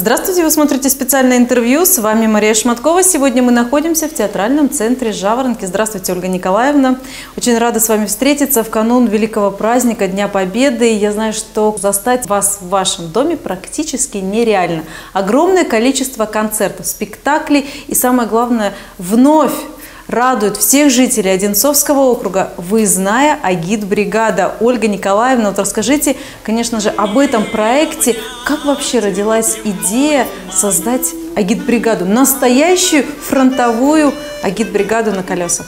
Здравствуйте, вы смотрите специальное интервью. С вами Мария Шматкова. Сегодня мы находимся в театральном центре «Жаворонки». Здравствуйте, Ольга Николаевна. Очень рада с вами встретиться в канун великого праздника Дня Победы. И я знаю, что застать вас в вашем доме практически нереально. Огромное количество концертов, спектаклей и, самое главное, вновь радует всех жителей Одинцовского округа выездная агитбригада. Ольга Николаевна, вот расскажите, конечно же, об этом проекте. Как вообще родилась идея создать агитбригаду, настоящую фронтовую агитбригаду на колесах?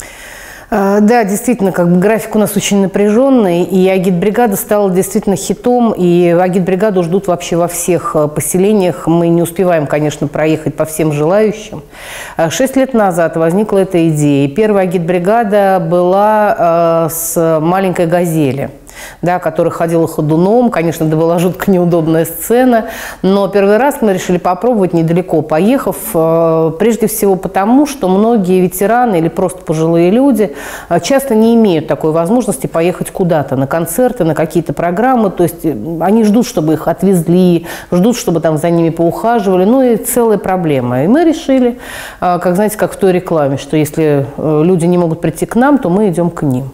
Да, действительно, график у нас очень напряженный, и агитбригада стала действительно хитом, и агитбригаду ждут вообще во всех поселениях. Мы не успеваем, конечно, проехать по всем желающим. 6 лет назад возникла эта идея. Первая агитбригада была с маленькой «Газели», да, которая ходила ходуном. Конечно, это была жутко неудобная сцена, но первый раз мы решили попробовать, недалеко поехав, прежде всего потому, что многие ветераны или просто пожилые люди часто не имеют такой возможности поехать куда-то, на концерты, на какие-то программы, то есть они ждут, чтобы их отвезли, ждут, чтобы там за ними поухаживали, ну и целая проблема. И мы решили, как знаете, как в той рекламе, что если люди не могут прийти к нам, то мы идем к ним.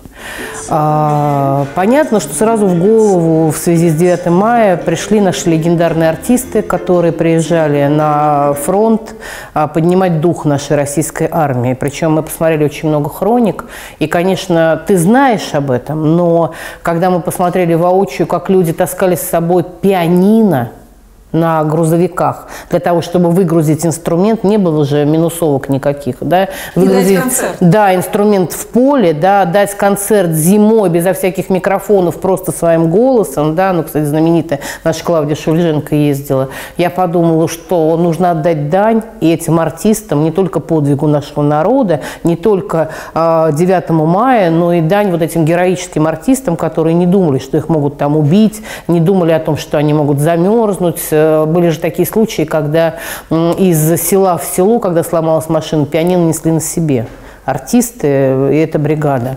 Понятно, что сразу в голову в связи с 9 мая пришли наши легендарные артисты, которые приезжали на фронт поднимать дух нашей российской армии. Причем мы посмотрели очень много хроник, и, конечно, ты знаешь об этом, но когда мы посмотрели воочию, как люди таскали с собой пианино на грузовиках, для того, чтобы выгрузить инструмент, не было же минусовок никаких, да, выгрузить, да, инструмент в поле, да, дать концерт зимой безо всяких микрофонов, просто своим голосом, да, ну, кстати, знаменитая наша Клавдия Шульженко ездила. Я подумала, что нужно отдать дань и этим артистам, не только подвигу нашего народа, не только 9 мая, но и дань вот этим героическим артистам, которые не думали, что их могут там убить, не думали о том, что они могут замерзнуть. Были же такие случаи, когда из села в село, когда сломалась машина, пианино несли на себе артисты, и эта бригада.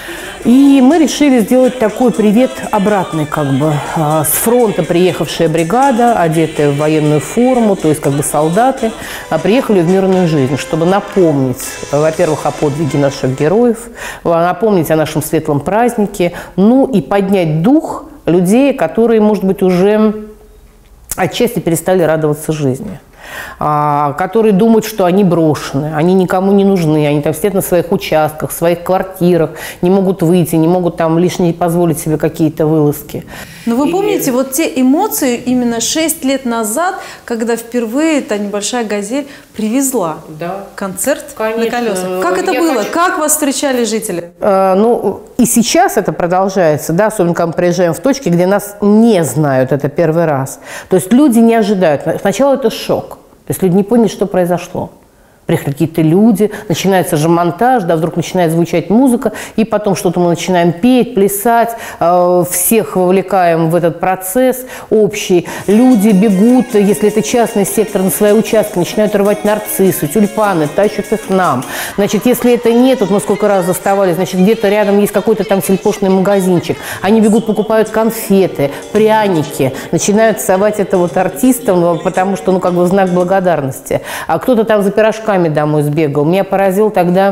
И мы решили сделать такой привет обратный, с фронта приехавшая бригада, одетая в военную форму, то есть солдаты, приехали в мирную жизнь, чтобы напомнить, во-первых, о подвиге наших героев, напомнить о нашем светлом празднике, ну и поднять дух людей, которые, может быть, уже отчасти перестали радоваться жизни, которые думают, что они брошены, они никому не нужны, они там сидят на своих участках, в своих квартирах, не могут выйти, не могут там лишние позволить себе какие-то вылазки. Но вы помните вот те эмоции именно 6 лет назад, когда впервые та небольшая «Газель» привезла концерт на колесах? Как это было? Как вас встречали жители? Ну, и сейчас это продолжается, да, особенно когда мы приезжаем в точки, где нас не знают, это первый раз. То есть люди не ожидают. Сначала это шок. То есть люди не поняли, что произошло. Приехали какие-то люди, начинается же монтаж, да, вдруг начинает звучать музыка, и потом что-то мы начинаем петь, плясать, всех вовлекаем в этот процесс общий. Люди бегут, если это частный сектор, на свои участки, начинают рвать нарциссы, тюльпаны, тащат их нам. Значит, если это нет, вот мы сколько раз заставали, значит, где-то рядом есть какой-то там сельпошный магазинчик, они бегут, покупают конфеты, пряники, начинают совать это вот артистам, потому что, в знак благодарности. А кто-то там за пирожками домой сбегал. Меня поразил тогда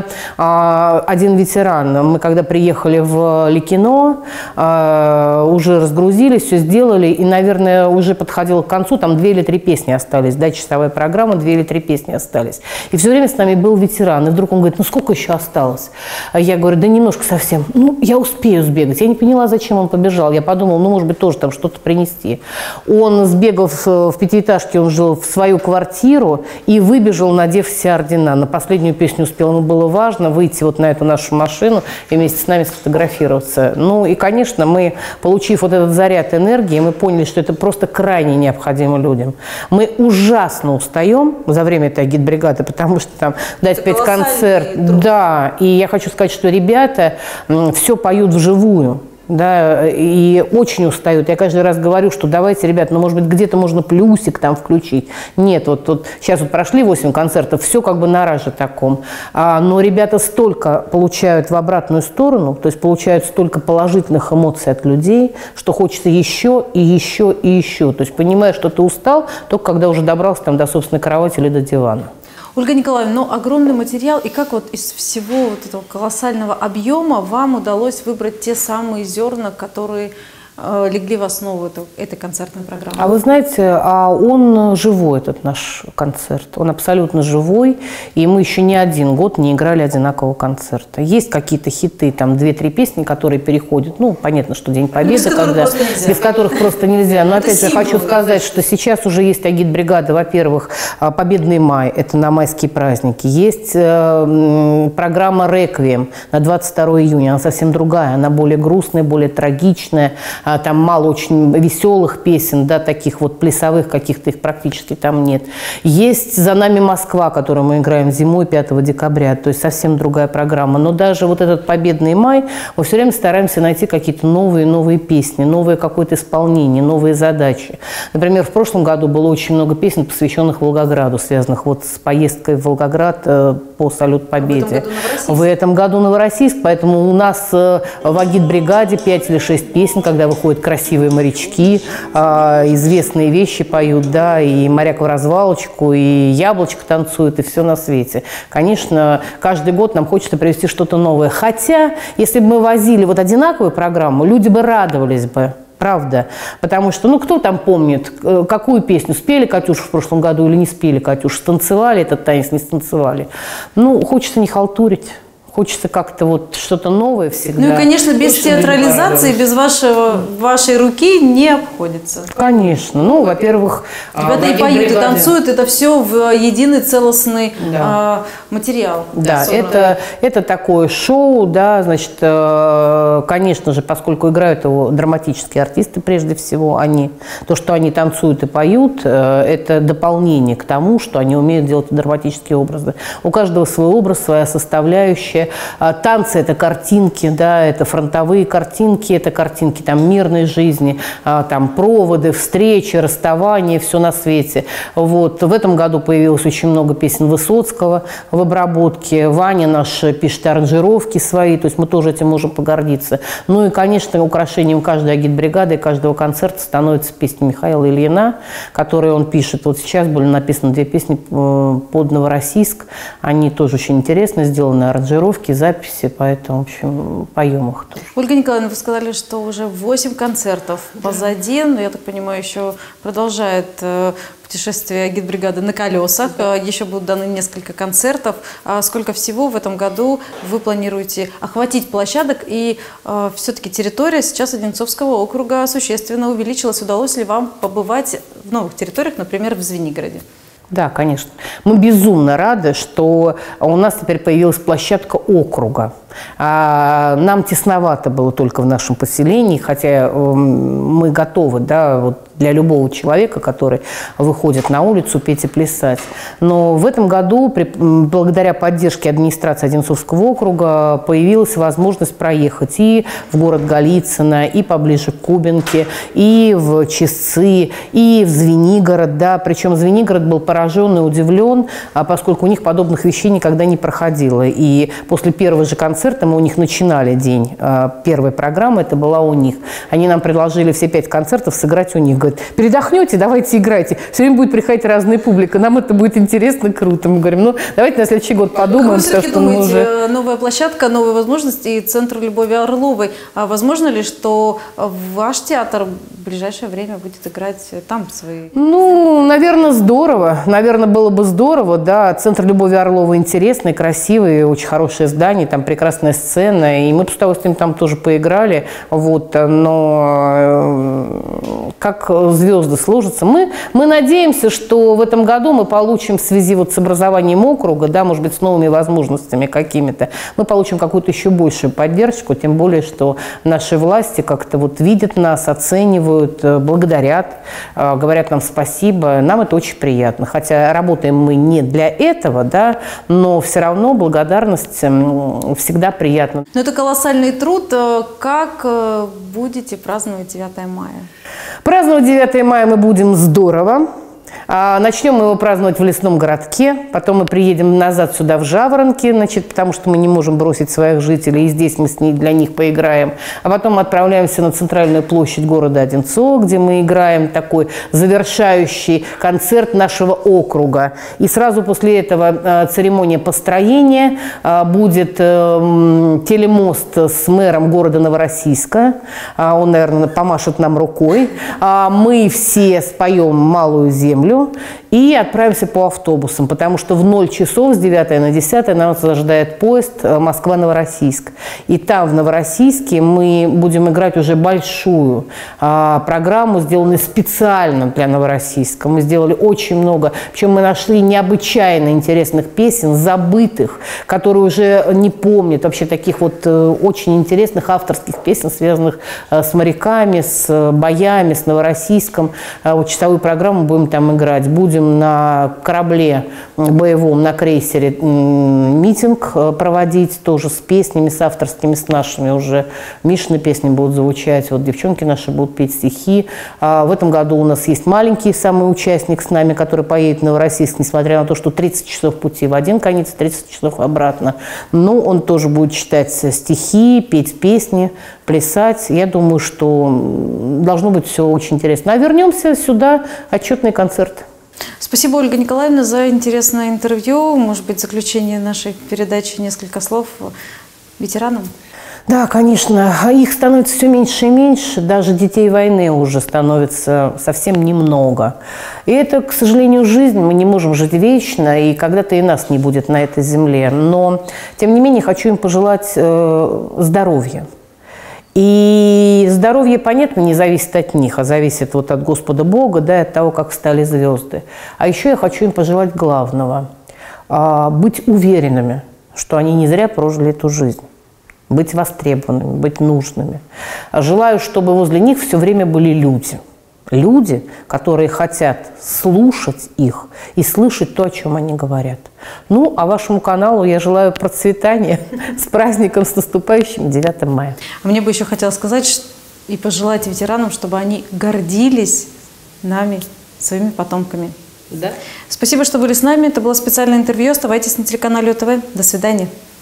один ветеран. Мы когда приехали в Ликино, уже разгрузились, все сделали, и, наверное, уже подходило к концу, там 2 или 3 песни остались, да, часовая программа, 2 или 3 песни остались. И все время с нами был ветеран, и вдруг он говорит: ну сколько еще осталось? Я говорю: да немножко совсем. Ну, я успею сбегать. Я не поняла, зачем он побежал. Я подумала, ну, может быть, тоже там что-то принести. Он сбегал в пятиэтажке, он жил в свою квартиру и выбежал, надев все ордена. На последнюю песню успел. Ему было важно выйти вот на эту нашу машину и вместе с нами сфотографироваться. Ну и, конечно, мы, получив вот этот заряд энергии, мы поняли, что это просто крайне необходимо людям. Мы ужасно устаем за время этой агитбригады, потому что там дать петь концерт. Да, и я хочу сказать, что ребята все поют вживую. да, и очень устают. Я каждый раз говорю, что давайте, ребят, ну, может быть, где-то можно плюсик там включить. Нет, вот сейчас вот прошли 8 концертов, все как бы на раже таком. Но ребята столько получают в обратную сторону, то есть получают столько положительных эмоций от людей, что хочется еще и еще и еще. То есть понимаешь, что ты устал, только когда уже добрался там до собственной кровати или до дивана. Ольга Николаевна, ну, огромный материал, и как вот из всего вот этого колоссального объема вам удалось выбрать те самые зерна, которые легли в основу этой концертной программы? А вы знаете, он живой, этот наш концерт. Он абсолютно живой, и мы еще ни один год не играли одинакового концерта. Есть какие-то хиты, там 2-3 песни, которые переходят. Ну, понятно, что День Победы, без которых просто нельзя. Но опять же, хочу сказать, что сейчас уже есть агитбригада. Во-первых, Победный май, это на майские праздники. Есть программа «Реквием» на 22 июня. Она совсем другая, она более грустная, более трагичная. Там мало очень веселых песен, да, таких вот плясовых каких-то, их практически там нет. Есть «За нами Москва», которую мы играем зимой 5 декабря, то есть совсем другая программа. Но даже вот этот «Победный май» мы все время стараемся найти какие-то новые песни, новое какое-то исполнение, новые задачи. Например, в прошлом году было очень много песен, посвященных Волгограду, связанных вот с поездкой в Волгоград по «Салют Победе». В этом году Новороссийск, поэтому у нас в агитбригаде 5 или 6 песен, когда выходят красивые морячки, известные вещи поют, да, и «Моряк в развалочку», и «Яблочко» танцует, и все на свете. Конечно, каждый год нам хочется привести что-то новое. Хотя, если бы мы возили вот одинаковую программу, люди бы радовались бы. Правда. Потому что, ну, кто там помнит, какую песню спели «Катюшу» в прошлом году или не спели «Катюшу», станцевали этот танец, не станцевали. Ну, хочется не халтурить. Хочется как-то вот что-то новое всегда. Ну и, конечно, без театрализации, без вашей руки не обходится. Конечно. Ну, во-первых... Ребята и поют, и танцуют, это все в единый целостный материал. Да, это такое шоу, да, значит, конечно же, поскольку играют его драматические артисты, прежде всего, то, что они танцуют и поют, это дополнение к тому, что они умеют делать драматические образы. У каждого свой образ, своя составляющая. Танцы – это картинки, да, это фронтовые картинки, это картинки там мирной жизни, там проводы, встречи, расставания, все на свете. Вот. В этом году появилось очень много песен Высоцкого в обработке. Ваня наш пишет аранжировки свои, то есть мы тоже этим можем погордиться. Ну и, конечно, украшением каждой агитбригады и каждого концерта становится песня Михаила Ильина, которые он пишет. Вот сейчас были написаны 2 песни под Новороссийск. Они тоже очень интересно сделаны, аранжировки, записи, поэтому, в общем, поем их тоже. Ольга Николаевна, вы сказали, что уже 8 концертов позади, но, я так понимаю, еще продолжает путешествие агитбригады на колесах. Еще будут даны несколько концертов. Сколько всего в этом году вы планируете охватить площадок? И все-таки территория сейчас Одинцовского округа существенно увеличилась. Удалось ли вам побывать в новых территориях, например, в Звенигороде? Да, конечно. Мы безумно рады, что у нас теперь появилась площадка округа. Нам тесновато было только в нашем поселении, хотя мы готовы, да, вот для любого человека, который выходит на улицу петь и плясать. Но в этом году, благодаря поддержке администрации Одинцовского округа, появилась возможность проехать и в город Голицыно, и поближе к Кубинке, и в Честцы, и в Звенигород. Да. Причем Звенигород был поражен и удивлен, поскольку у них подобных вещей никогда не проходило. И после первого же концерта мы у них начинали день первой программы, это была у них. Они нам предложили все 5 концертов сыграть у них. Говорят, передохнете, давайте играйте. Все время будет приходить разная публика, нам это будет интересно, круто. Мы говорим, ну давайте на следующий год подумаем. Как вы все-таки думаете, новая площадка, новые возможности и Центр Любови Орловой. А возможно ли, что ваш театр в ближайшее время будет играть там свои? Ну, наверное, здорово. Наверное, было бы здорово, да. Центр Любови Орловой интересный, красивый, очень хорошее здание, там прекрасная сцена, и мы с удовольствием там тоже поиграли, вот, но как звезды сложатся. Мы надеемся, что в этом году мы получим в связи вот с образованием округа, да, может быть, с новыми возможностями какими-то, мы получим какую-то еще большую поддержку, тем более, что наши власти как-то вот видят нас, оценивают, благодарят, говорят нам спасибо. Нам это очень приятно. Хотя работаем мы не для этого, да, но все равно благодарность всегда всегда приятно. Но это колоссальный труд. Как будете праздновать 9 мая? Праздновать 9 мая мы будем здорово. Начнем мы его праздновать в лесном городке, потом мы приедем назад сюда в Жаворонки, значит, потому что мы не можем бросить своих жителей, и здесь мы для них поиграем. А потом отправляемся на центральную площадь города Одинцово, где мы играем такой завершающий концерт нашего округа. И сразу после этого церемония построения, будет телемост с мэром города Новороссийска. Он, наверное, помашет нам рукой. Мы все споем «Малую землю» и отправимся по автобусам, потому что в 0 часов с 9 на 10 нас ожидает поезд Москва-Новороссийск. И там, в Новороссийске, мы будем играть уже большую программу, сделанную специально для Новороссийска. Мы сделали очень много, причем мы нашли необычайно интересных песен, забытых, которые уже не помнят, вообще таких вот очень интересных авторских песен, связанных с моряками, с боями, с Новороссийском. Вот часовую программу будем там играть. Будем на корабле боевом, на крейсере митинг проводить, тоже с песнями, с авторскими, с нашими уже. Мишины песни будут звучать, вот девчонки наши будут петь стихи. В этом году у нас есть маленький самый участник с нами, который поедет в Новороссийск, несмотря на то, что 30 часов пути в один конец, 30 часов обратно. Но он тоже будет читать стихи, петь песни, плясать. Я думаю, что должно быть все очень интересно. А вернемся сюда, отчетный концерт. Спасибо, Ольга Николаевна, за интересное интервью. Может быть, в заключение нашей передачи несколько слов ветеранам? Да, конечно. Их становится все меньше и меньше. Даже детей войны уже становится совсем немного. И это, к сожалению, жизнь. Мы не можем жить вечно, и когда-то и нас не будет на этой земле. Но, тем не менее, хочу им пожелать здоровья. И здоровье, понятно, не зависит от них, а зависит вот от Господа Бога, да, от того, как встали звезды. А еще я хочу им пожелать главного – быть уверенными, что они не зря прожили эту жизнь. Быть востребованными, быть нужными. Желаю, чтобы возле них все время были люди. Люди, которые хотят слушать их и слышать то, о чем они говорят. Ну, а вашему каналу я желаю процветания. С праздником, с наступающим 9 мая. Мне бы еще хотелось сказать и пожелать ветеранам, чтобы они гордились нами, своими потомками. Да? Спасибо, что были с нами. Это было специальное интервью. Оставайтесь на телеканале ОТВ. До свидания.